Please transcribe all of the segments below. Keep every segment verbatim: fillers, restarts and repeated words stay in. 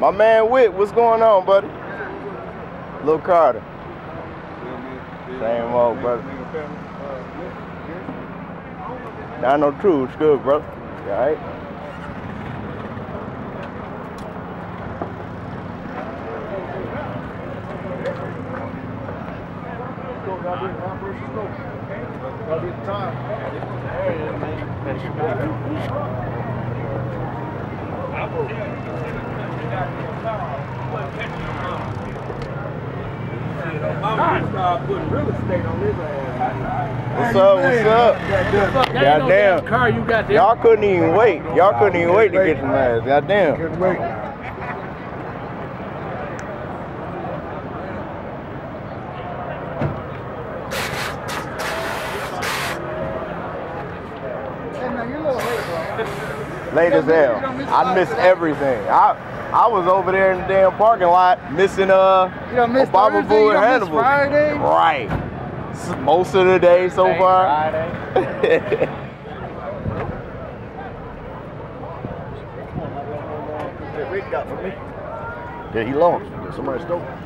My man Whit, what's going on, buddy? Lil Carter. Same old, brother. I know true, it's good, brother. You alright? What's up? What's up? Goddamn. Car you got there. Y'all couldn't even wait. Y'all couldn't even wait to get some ass. Goddamn. Couldn't wait. Late as hell. I missed everything. I I was over there in the damn parking lot missing uh You don't miss Obama Thursday, Bull you and don't miss Hannibal. Friday? Right. S- Most of the day so Thank far. Friday. That Rick got for me. Yeah, he lost. Somebody stole it.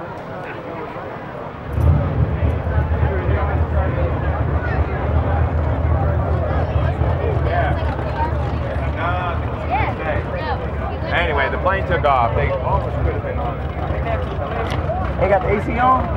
Anyway, the plane took off. They almost could have been on it. They got the A C on?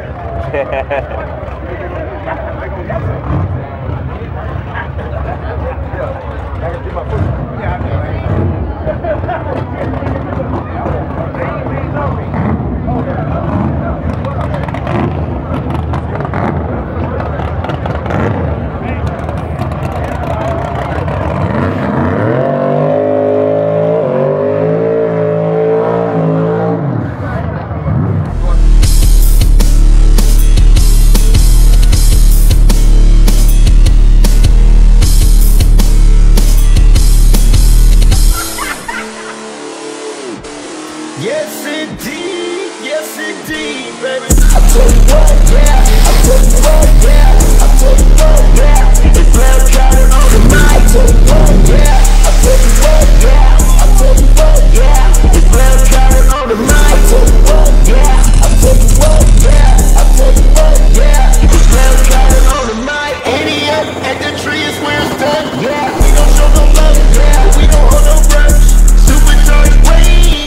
Yes indeed, yes indeed, baby. I told you what, yeah. I told you what, yeah. I told you what, yeah. It's Blair Carter on the mic. I told you what, yeah. I told you what, yeah. I told you what, yeah. It's Blair Carter on the mic. I told you what, yeah. I told you what, yeah. I told you what, yeah. It's Blair Carter on the mic. Idiot at the tree is where it's done, yeah. We don't show no love, yeah. We don't hold no grudge. Supercharged waves.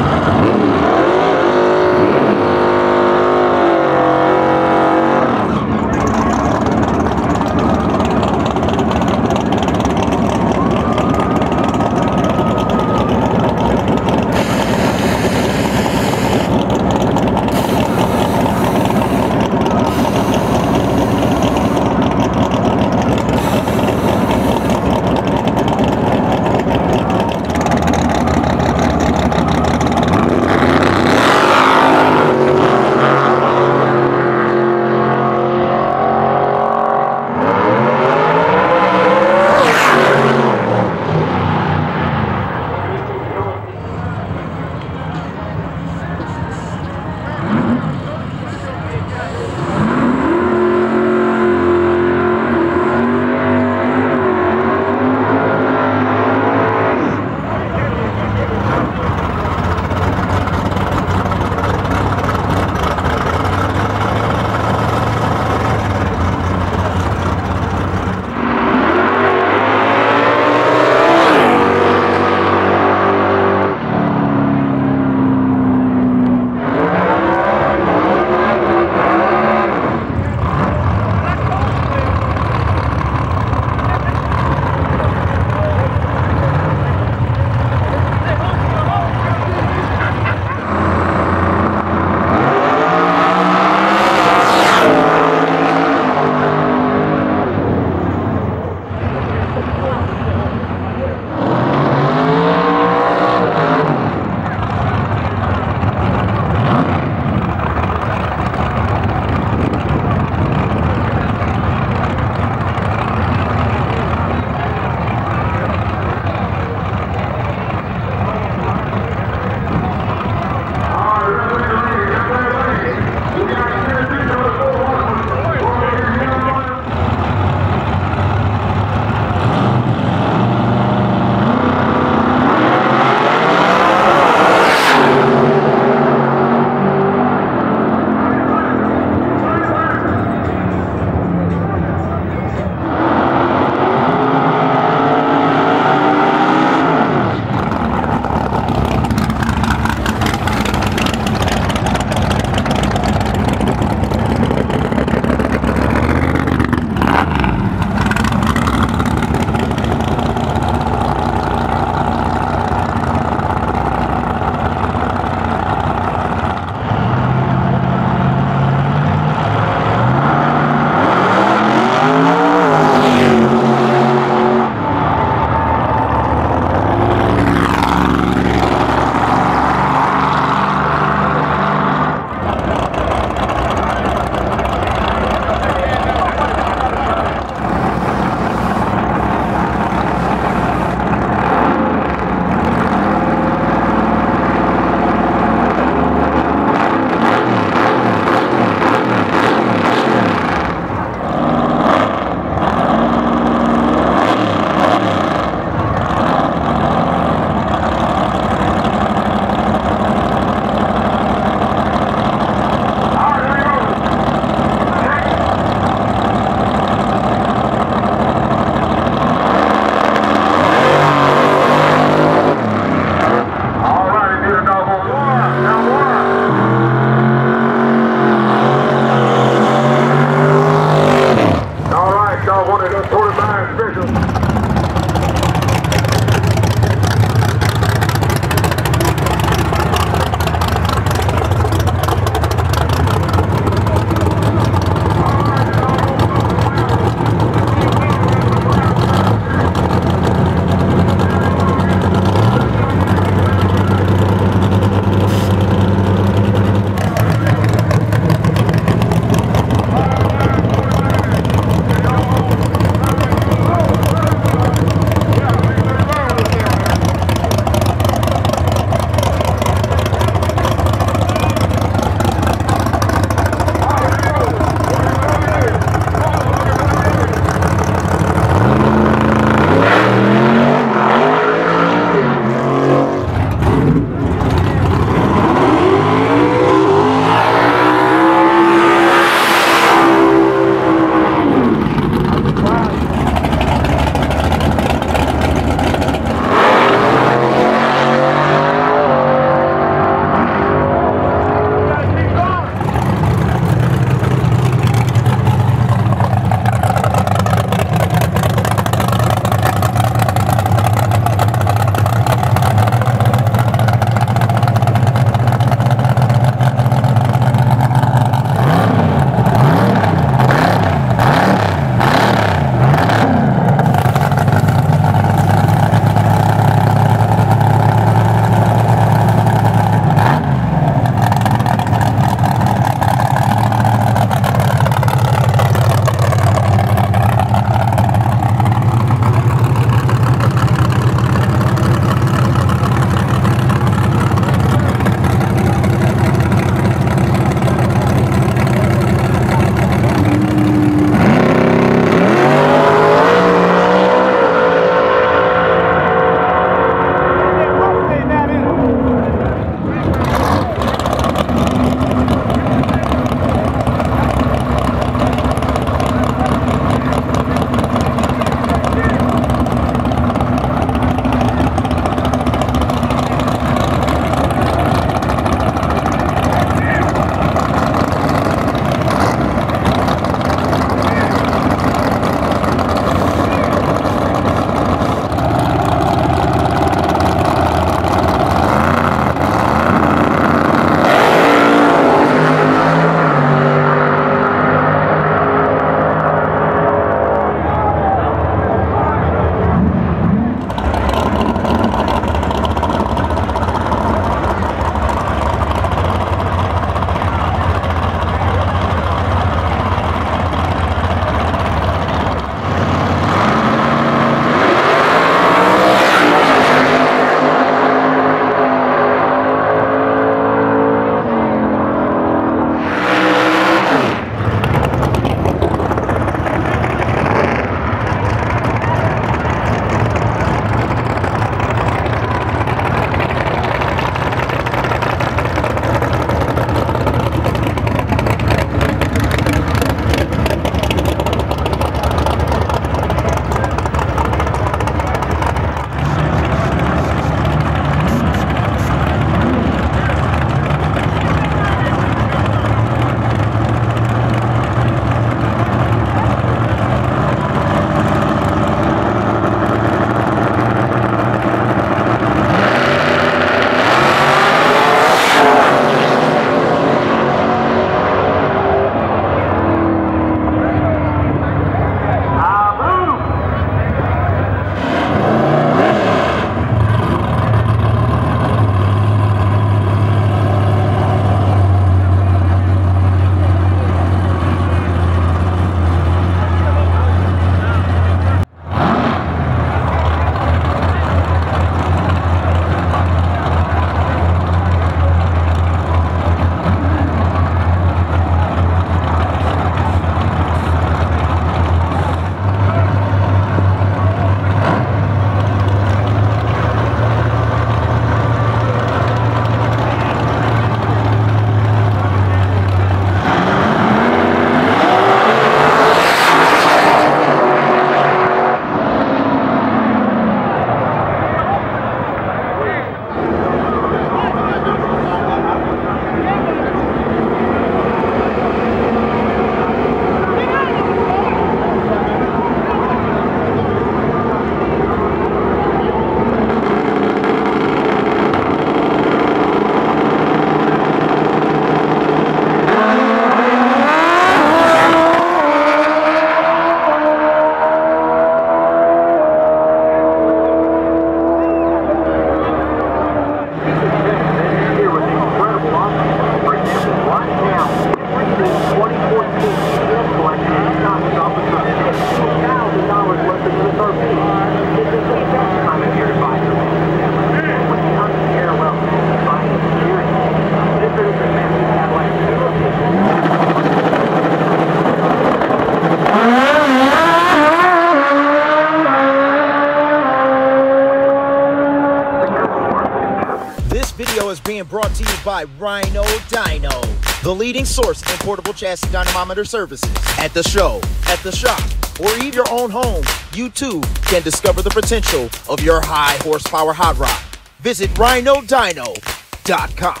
being brought to you by Rhino Dyno, the leading source in portable chassis dynamometer services. At the show, at the shop, or even your own home, you too can discover the potential of your high horsepower hot rod. Visit rhino dyno dot com.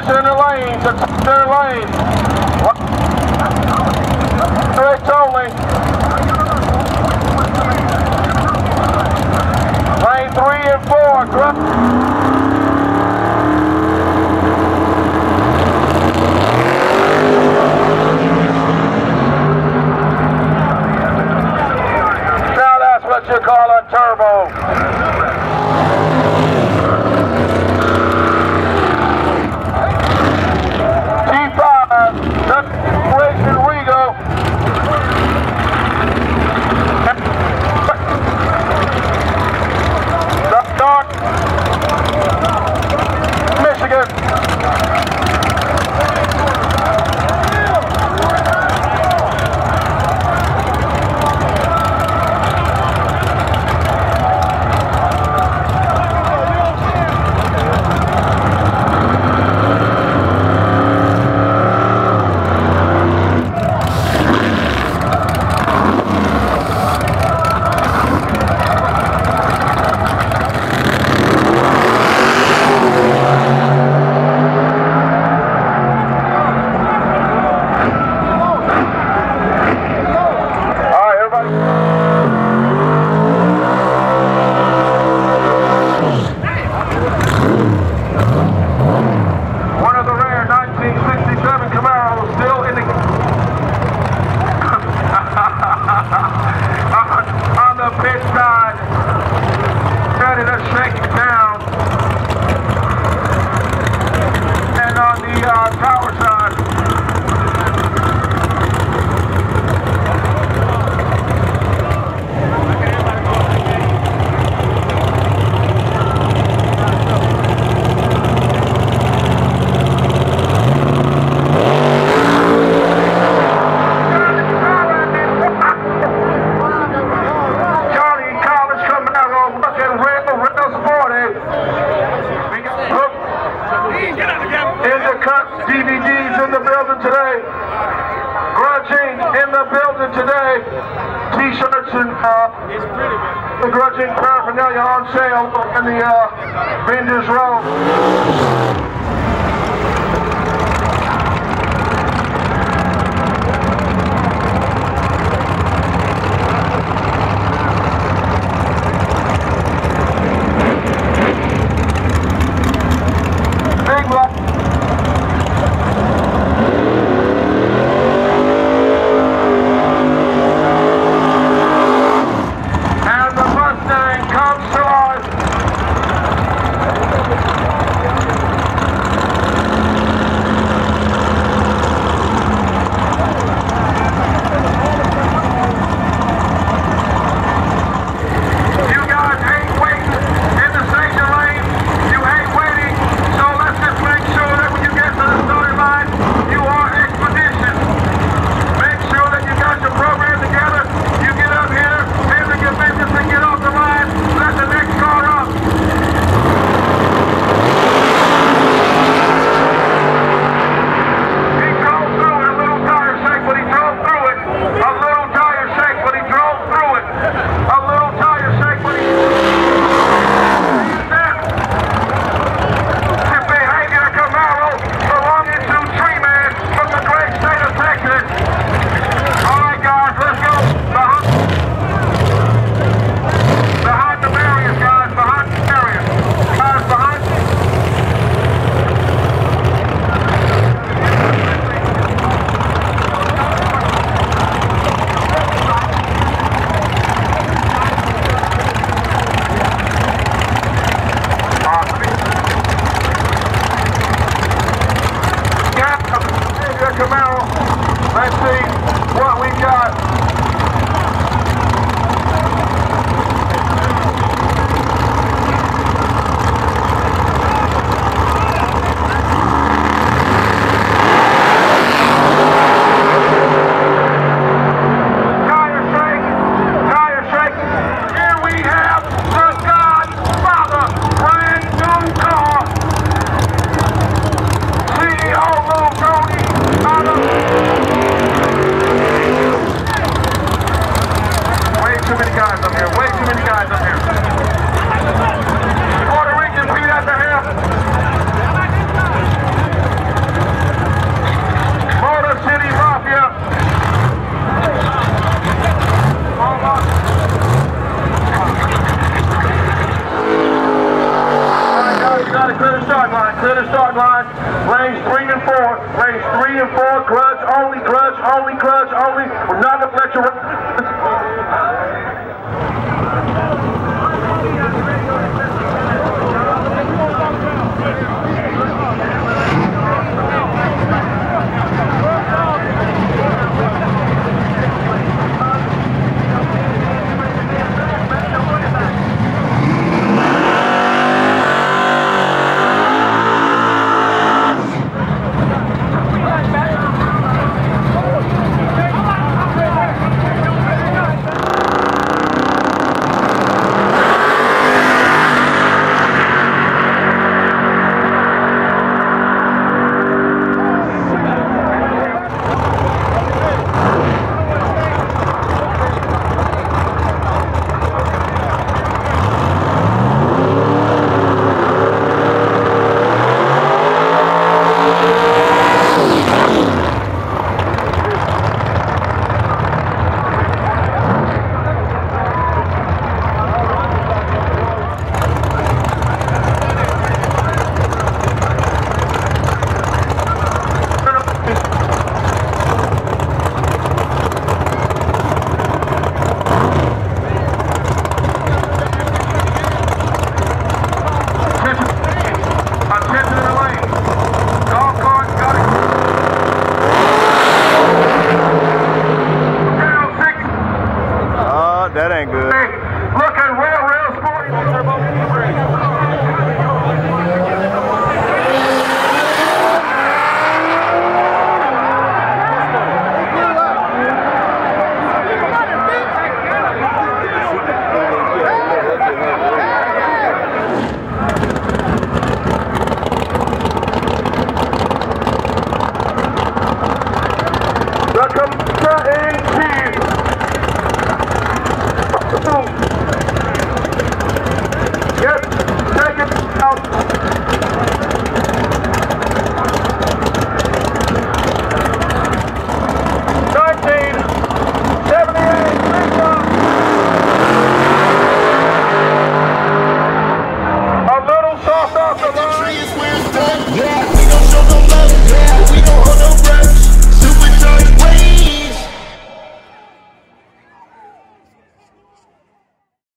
Attention in the lanes, attention in the lanes. Race only. Lane three and four. Now that's what you call a turbo. D V Ds in the building today. Grudging in the building today. T-shirts and uh, the Grudging paraphernalia on sale in the uh, vendors row. line. Lanes three and four. Lanes three and four. Grudge only. Grudge only. Grudge only. We're not gonna let you.